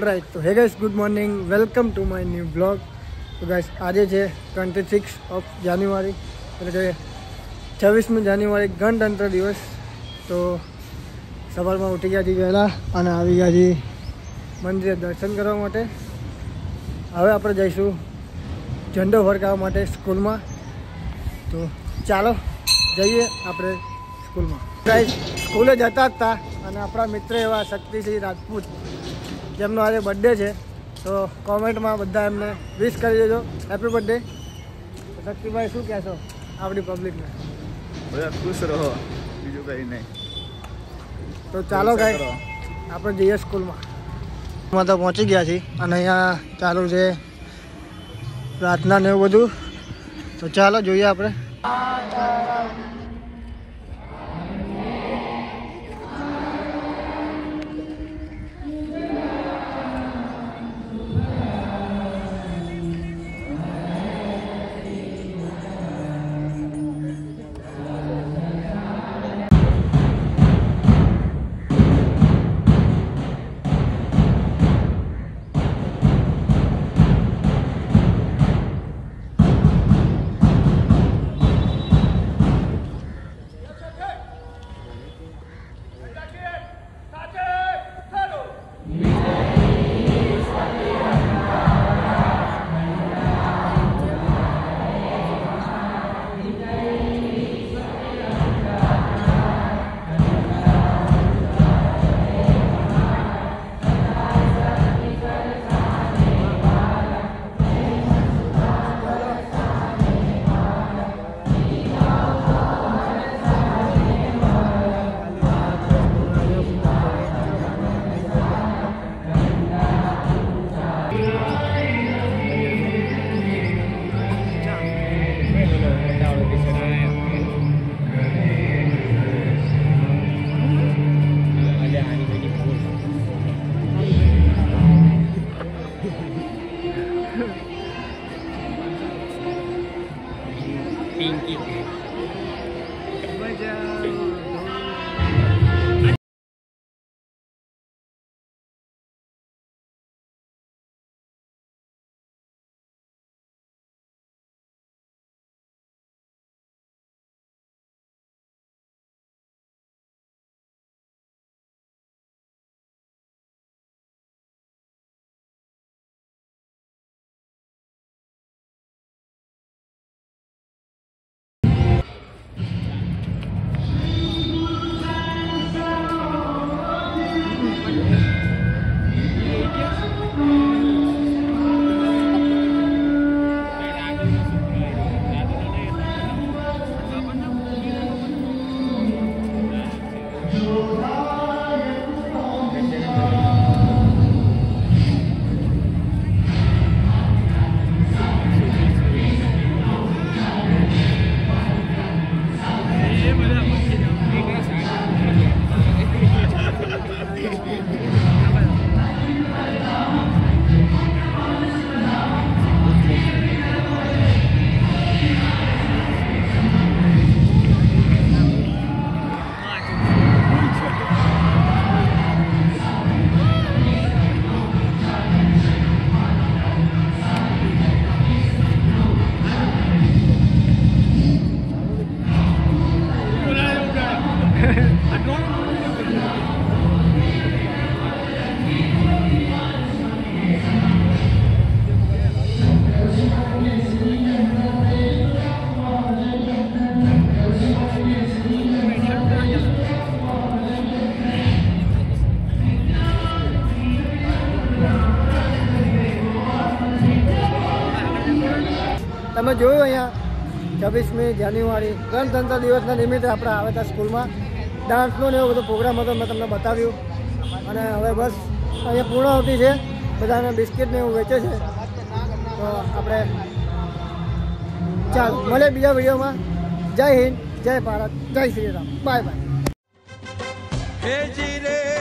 Alright तो hey guys good morning welcome to my new blog. तो guys आज है 26 ऑफ जान्युआरी એટલે કે 26મી જાન્યુઆરી ગણતંત્ર દિવસ। તો સવારમાં ઉઠી ગયા વહેલા અને આવી ગયા મંદિરે દર્શન કરવા માટે। હવે આપણે જઈશું ઝંડો ફરકાવવા માટે સ્કૂલમાં। તો ચાલો જઈએ આપણે સ્કૂલમાં। ગાઈસ સ્કૂલે જતા હતા અને આપણા મિત્ર એવા શક્તિસિંહ રાજપૂત જેમનો આજે બર્થડે છે તો કોમેન્ટમાં બધા એમને વિશ કરી દેજો હેપી બર્થડે। શક્તિભાઈ શું કહેશો આપણી પબ્લિકને? બધા ખુશ રહો, બીજું કંઈ નહીં। તો ચાલો ગાઈસ આપણે જઈએ સ્કૂલમાં। તો પહોંચી ગયા છીએ અને અહીંયા ચાલુ છે પ્રાર્થના ને એવું બધું। તો ચાલો જોઈએ આપણે। તમે જોયું અહીંયા 26મી જાન્યુઆરી ગણતંત્ર દિવસના નિમિત્તે આપણે આવ્યા હતા સ્કૂલમાં। ડાન્સનો ને એવો બધો પ્રોગ્રામ હતો, મેં તમને બતાવ્યું। અને હવે બસ અહીંયા પૂર્ણાહુતિ છે, બધાને બિસ્કિટ ને એવું વેચે છે। તો આપણે ચાલો મળે બીજા વિડીયોમાં। જય હિન્દ, જય ભારત, જય શ્રી રામ, બાય બાય।